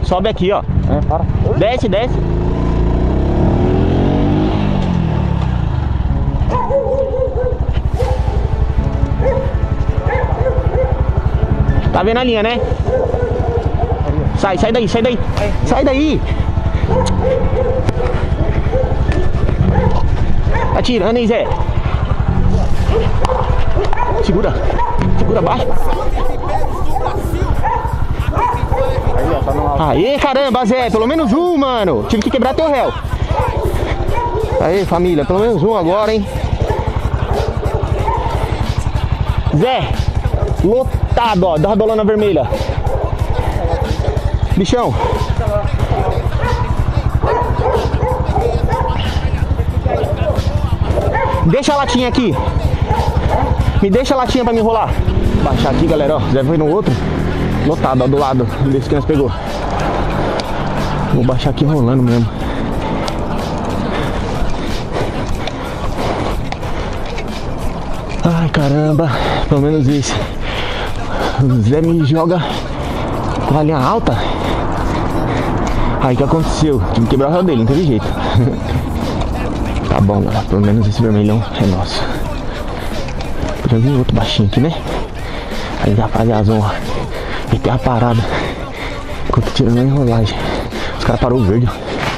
Sobe aqui, ó. Para. Desce, desce. Tá vendo a linha, né? Sai, sai daí, sai daí. Sai daí. Tá tirando, hein, Zé? Segura. Segura baixo. Aê, caramba, Zé. Pelo menos um, mano. Tive que quebrar teu réu. Aê, família. Pelo menos um agora, hein? Zé. Lotado, ó. Da rodolana vermelha. Bichão. Deixa a latinha aqui. Me deixa a latinha pra me enrolar. Baixar aqui, galera, ó. Zé foi no outro. Lotado, ó, do lado desse que nós pegou. Vou baixar aqui enrolando mesmo. Ai, caramba. Pelo menos esse. O Zé me joga com a linha alta. Aí o que aconteceu? Tive que quebrar o réu dele, não teve jeito. Tá bom, galera. Pelo menos esse vermelhão é nosso. Já vi outro baixinho aqui, né? Aí, rapaziada, vamos meter a parada. Enquanto tirando a enrolagem. Os caras parou o verde, ó.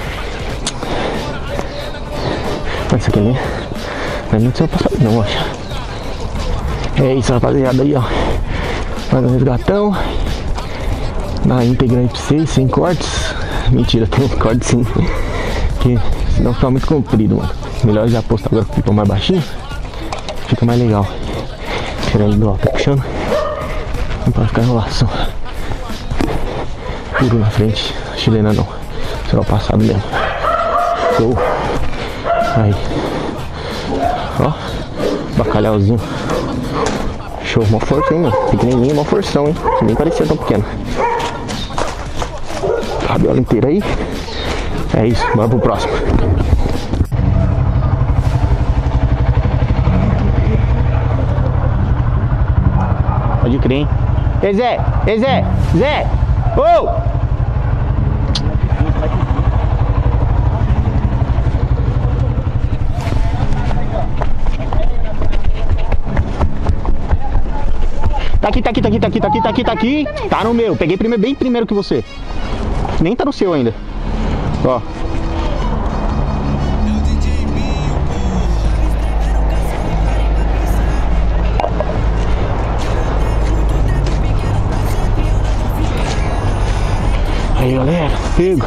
Mas isso aqui ali não é muito seu passado, não, acho. É isso, rapaziada, aí, ó. Mais um resgatão. Na íntegra aí pra vocês, sem cortes. Mentira, tem um corte sim. Porque senão fica muito comprido, mano. Melhor já postar agora que ficou mais baixinho. Fica mais legal. Tirar ele do alto, tá puxando. Não pode ficar enrolação. Puro na frente. Chilena não. Será o passado mesmo. Show. Aí. Ó. Bacalhauzinho. Show. Mó força, hein, mano. Pequenininho, mó forção, hein. Nem parecia tão pequeno. Rabiola inteira aí. É isso. Bora pro próximo. Pode crer, hein? Ei, Zé! Ei, Zé! Zé! Ô! Tá aqui, tá aqui, tá aqui, tá aqui, tá aqui, tá aqui, tá aqui. Tá no meu. Peguei primeiro, bem primeiro que você. Nem tá no seu ainda. Ó. Aí, galera, pego.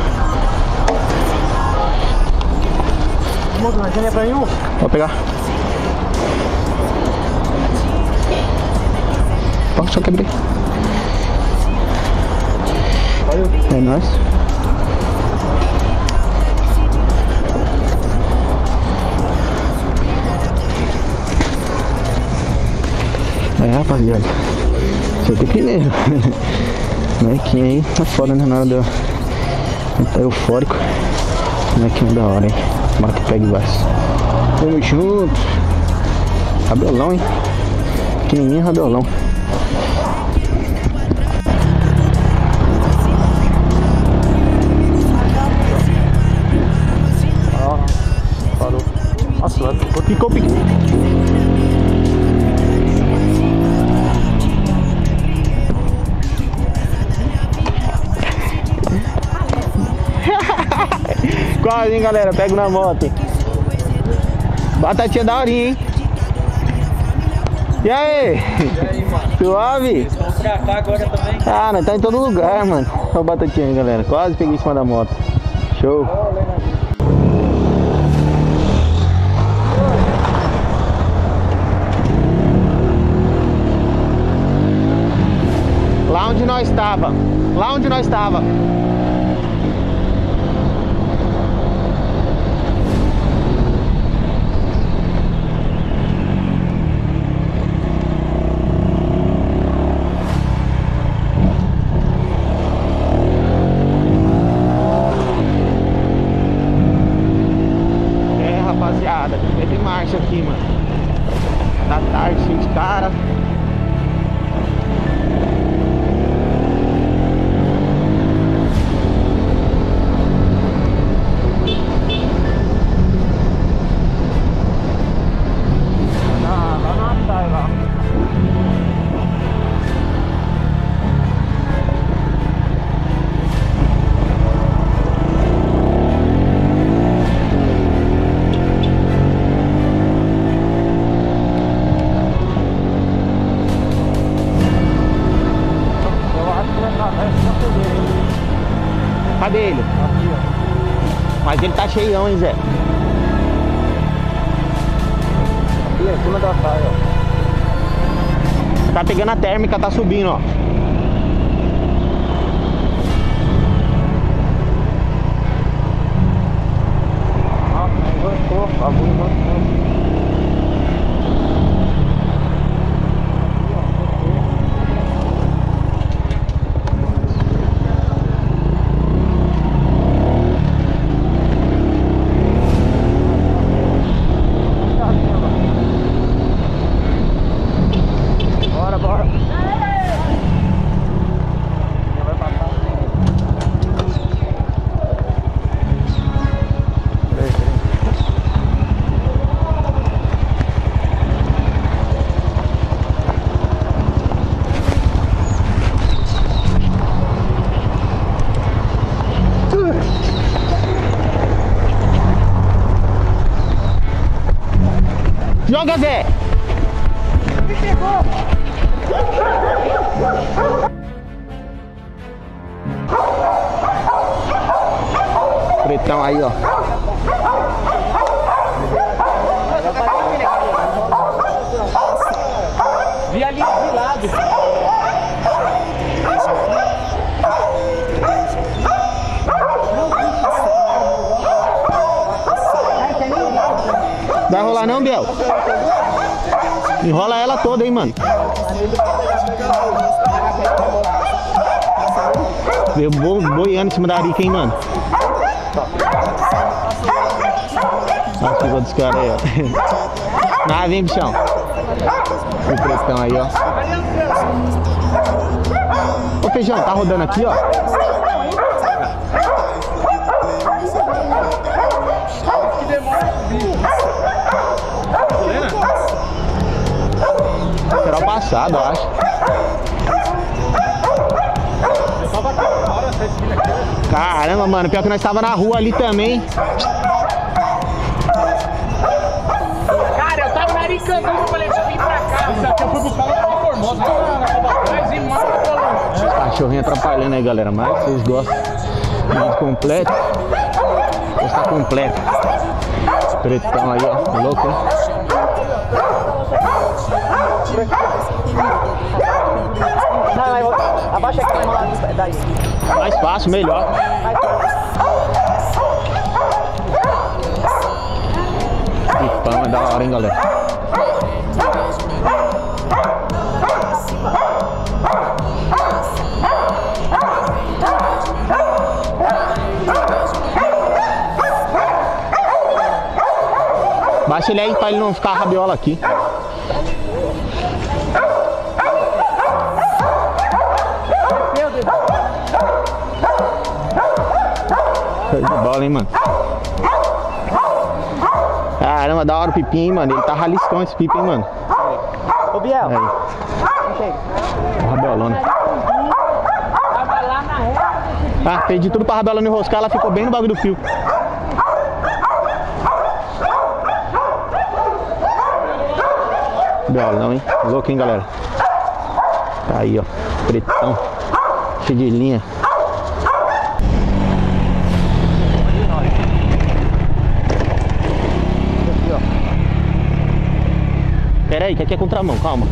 Moço, não é pra nenhum? Vou pegar. Ó, só quebrei. Valeu. É nóis. É, rapaziada. Você tem primeiro. Molequinho aí tá foda, né? Na hora de tá eufórico. Molequinho da hora, hein? Tomara que pegue vários. Vamos junto. Rabelão, hein? Pequenininho rabelão. Parou. Nossa, ficou pequeno. Quase, hein, galera? Pego na moto. Batatinha da horinha, hein? E aí? Mano? Suave? Vamos pra cá agora também. Ah, nós tá em todo lugar, mano. Olha o batatinha aí, galera. Quase peguei em cima da moto. Show. Lá onde nós estava. Lá onde nós estava. Rapaziada, mete marcha aqui, mano. Tá tarde, cheio de cara. que ele tá cheião, hein, Zé? Aqui em cima da praia, ó. Tá pegando a térmica, tá subindo, ó. Avançou, avançou. Joga, Zé! Me pegou! Pretão aí, ó. Vi ali de lado. Vai rolar não, Biel? Enrola ela toda, hein, mano. Veio boiando em cima da arica, hein, mano. Olha a figura dos caras aí, ó. Ah, vem, bichão. O pretão aí, ó. Ô, Feijão, tá rodando aqui, ó. Será o passado, eu acho. Caramba, mano, pior que nós tava na rua ali também. Cara, eu tava na Aricandão, eu falei, deixa eu vir pra cá. Isso aqui eu fui buscar lá de Formosa, mas em Marco. Cachorrinho atrapalhando aí, galera, mas vocês gostam do vídeo completo. Está completo. Pretão aí, ó, louco, hein? Não, abaixa aqui, vai rolar daí. Mais fácil, melhor. Pipão é da hora, hein, galera? Baixa ele aí pra ele não ficar rabiola aqui. Show de bola, hein, mano. Caramba, da hora o pipim, hein, mano. Ele tá raliscão esse pipi, hein, mano. Ô, Biel. Aí. O rabiolona. Tava lá na reta. Ah, perdi tudo pra rabiolona enroscar, ela ficou bem no bagulho do fio. Biolão, hein? Louco, hein, galera? Tá aí, ó. Pretão. Cheio de linha. Pera aí, que aqui é contramão, calma.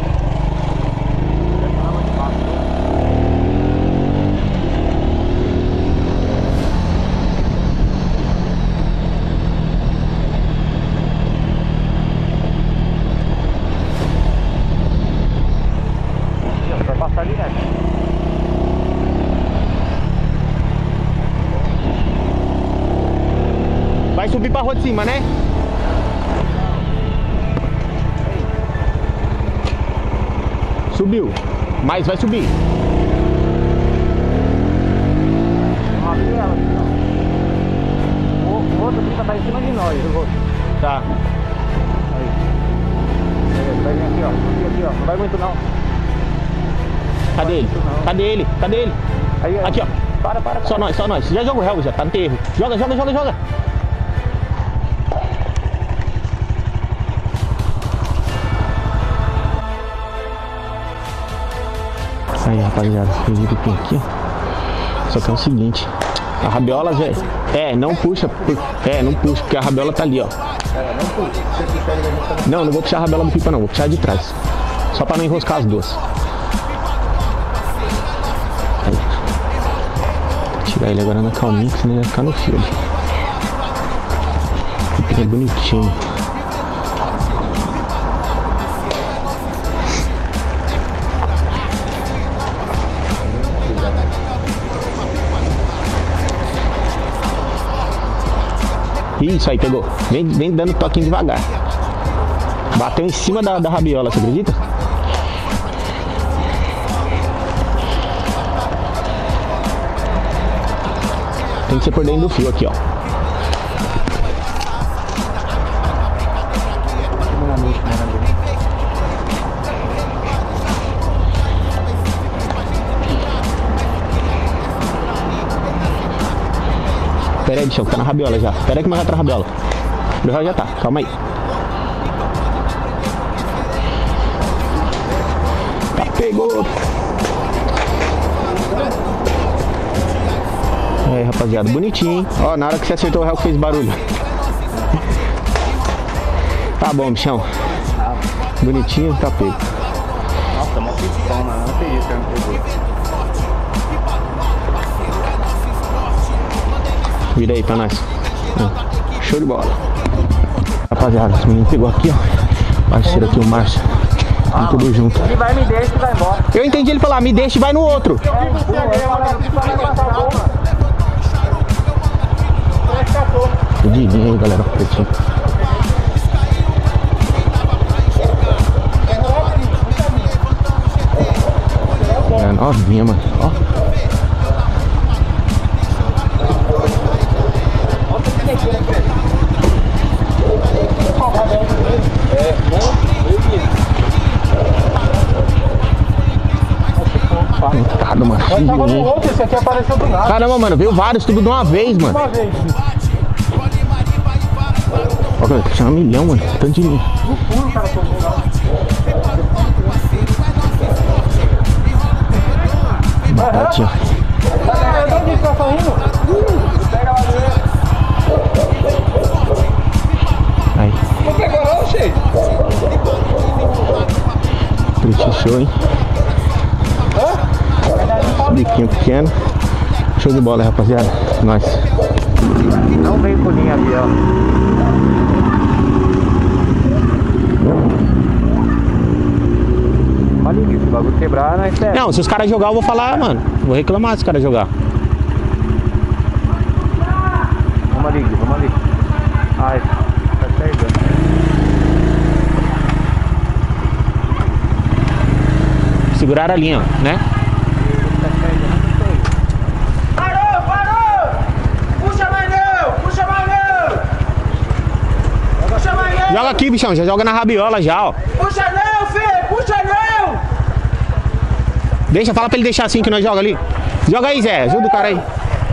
Vai passar ali, né? Vai subir pra rua de cima, né? Subiu, mas vai subir. O outro aqui tá em cima de nós, o outro. Tá. Aí. Vai vir aqui, ó. Aqui, ó. Não vai muito, não. Cadê ele? Cadê ele? Cadê ele? Aí, aí. Aqui, ó. Para. Só nós, só nós. Já joga o réu, já tá no terro. Joga. Aí, rapaziada, fiz o pipim aqui, ó. Só que é o seguinte, A rabiola já... não puxa. Não puxa, porque a rabiola tá ali, ó. Não, não vou puxar a rabiola do pipa não, vou puxar de trás. Só pra não enroscar as duas. Aí. Tirar ele agora na calminha, que senão ele vai ficar no fio ali. É bonitinho. Isso aí, pegou. Vem dando toquinho devagar. Bateu em cima da rabiola, você acredita? Tem que ser por dentro do fio aqui, ó. Pera aí, bichão, que tá na rabiola já. Pera aí que mais vai pra rabiola. O já tá, calma aí. Tá, pegou. Aí, rapaziada, bonitinho, hein? Ó, na hora que você acertou o réu fez barulho. Tá bom, bichão. Bonitinho, tá pego. Nossa, mó pipão, mano. Não tem isso, não pegou. Vira aí pra nós. Show de bola. Rapaziada, esse menino pegou aqui, ó. Parceiro aqui, o Márcio. Vamos tudo junto. Ele vai, me deixa e vai embora. Eu entendi ele falar, me deixa e vai no outro. Pedidinho aí, galera. Pretinho. É novinha, mano. Ó. Montado, mano. Esse aqui apareceu do nada. Caramba, mano, veio vários, tudo de uma vez, mano. Ó, cara, tinha 1 milhão, mano. Tanto de linha. Batatinha. Aí. Não pegou não, cheio. Pretinho show, hein? Biquinho pequeno. Show de bola, rapaziada. Nós. Não vem com linha ali, ó. Olha isso, o bagulho quebrar, nós pega. Não, se os caras jogar, eu vou falar, mano. Vou reclamar se os caras jogar. Vamos ali, vamos ali. Ai, tá pegando. Segurar a linha, ó, né? Parou, parou! Puxa mais não! Puxa mais não! Puxa mais não! Joga aqui, bichão. Já joga na rabiola já, ó. Puxa não, filho! Puxa não! Deixa, fala pra ele deixar assim que nós joga ali. Joga aí, Zé. Ajuda o cara aí.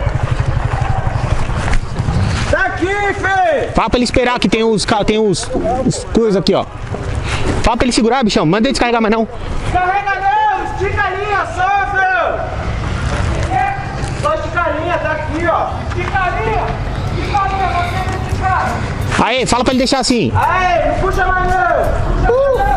Tá aqui, filho! Fala pra ele esperar que tem os coisas aqui, ó. Fala pra ele segurar, bichão. Manda ele descarregar mais não. Carrega não! Estica a linha só, filho! Só estica a linha, tá aqui, ó. Estica a linha! Estica a linha, você não esticar! Aí, fala pra ele deixar assim. Aê, não puxa mais não!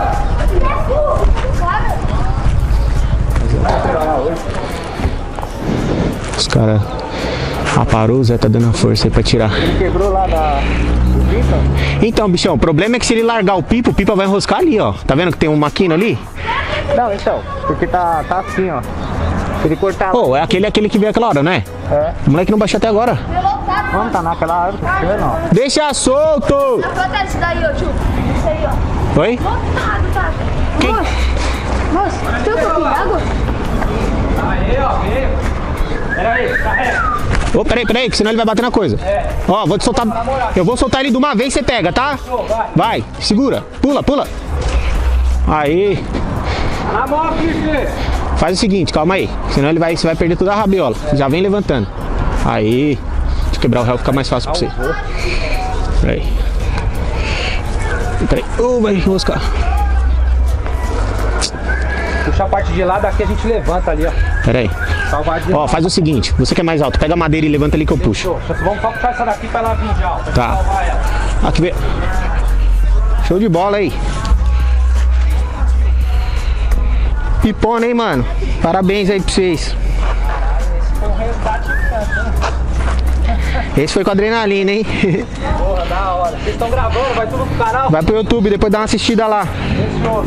Os caras aparou, o Zé tá dando a força aí pra tirar. Quebrou lá do pipa? Então, bichão, o problema é que se ele largar o pipa vai enroscar ali, ó. Tá vendo que tem um maquino ali? Não, então, porque tá assim, ó. Se ele cortar... Pô, é aquele que veio aquela hora, né? É. O moleque não baixou até agora. Vamos, tá naquela árvore, não. Deixa solto! Bota isso daí, ó, tio. Isso aí, ó. Oi? Lotado, tá? Quem? Moço, tem um pouquinho d'água? Aí, ó, veio. Pera aí, carrega. Ô, peraí, que senão ele vai bater na coisa. Ó, vou te soltar. Eu vou soltar ele de uma vez, você pega, tá? Vai, segura. Pula. Aí. Na mão aqui, filho. Faz o seguinte, calma aí. Senão você vai perder toda a rabiola. Já vem levantando. Aí. Deixa eu quebrar o réu, fica mais fácil pra você. Peraí. Vai enroscar. Puxa a parte de lá, daqui a gente levanta ali, ó. Peraí. Salvadinho. Ó, faz o seguinte, você que é mais alto, pega a madeira e levanta ali que eu puxo. Vamos só puxar essa daqui pra ela vir já. Tá. Aqui vem. Show de bola aí. Pipona, hein, mano? Parabéns aí pra vocês. Esse foi com adrenalina, hein? Porra, da hora. Vocês estão gravando? Vai tudo pro canal? Vai pro YouTube, depois dá uma assistida lá. Fechou.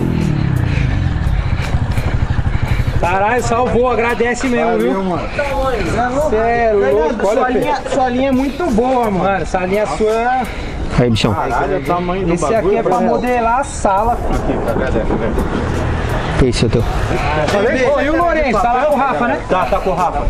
Caralho, salvou, agradece mesmo, viu? Mano. Você é louco, olha, sua linha é muito boa, mano. Essa linha sua... Aí, bichão. Caralho, o tamanho do esse aqui é pra modelar a sala, filho. Esse é o teu. E o Lourenço? Tá lá com o Rafa, né? Tá com o Rafa.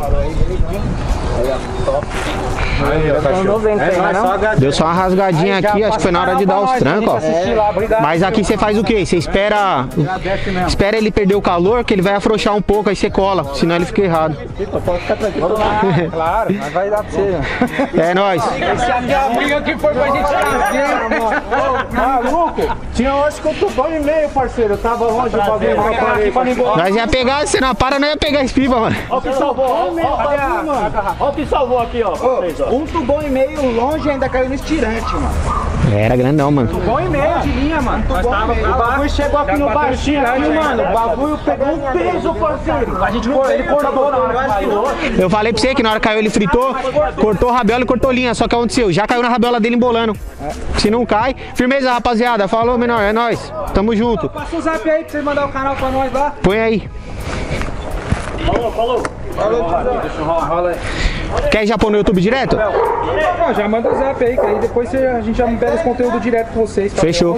Deu só uma rasgadinha aqui, acho que foi na hora de dar os trancos, ó. Mas aqui você faz o quê? Você espera ele perder o calor, que ele vai afrouxar um pouco, aí você cola, senão ele fica errado. Pode ficar tranquilo. Claro, mas vai dar pra você. É nóis. Esse aqui é a briga que foi pra gente fazer. Maluco, tinha hoje que eu tô 2,5, parceiro. Eu tava longe do bagulho que eu parei pra ninguém. Nós ia pegar, você não para, não ia pegar esse pipa, mano. Olha o que salvou, olha o que salvou aqui, ó. Um tubão e meio longe ainda caiu no estirante, mano. Era grandão, mano. Tubão e meio de linha, mano. O bagulho chegou aqui no baixinho, mano. O bagulho pegou um peso, parceiro. A gente ele cortou na hora que caiu. Eu falei pra você que na hora que caiu ele fritou, cortou a rabiola e cortou linha. Só que aconteceu, já caiu na rabiola dele embolando. Se não cai, firmeza, rapaziada. Falou, menor, é nóis. Tamo junto. Passa o zap aí pra você mandar o canal pra nós lá. Põe aí. Falou. Deixa eu rolar aí. Quer já pôr no YouTube direto? Não, já manda o zap aí, que aí depois a gente já pega esse conteúdo direto com vocês. Tá? Fechou.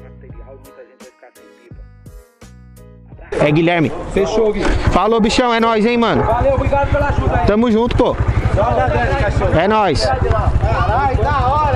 É Guilherme. Fechou, Gui. Falou, bichão, é nóis, hein, mano. Valeu, obrigado pela ajuda aí. Tamo junto, pô. É nóis. Caralho, da hora.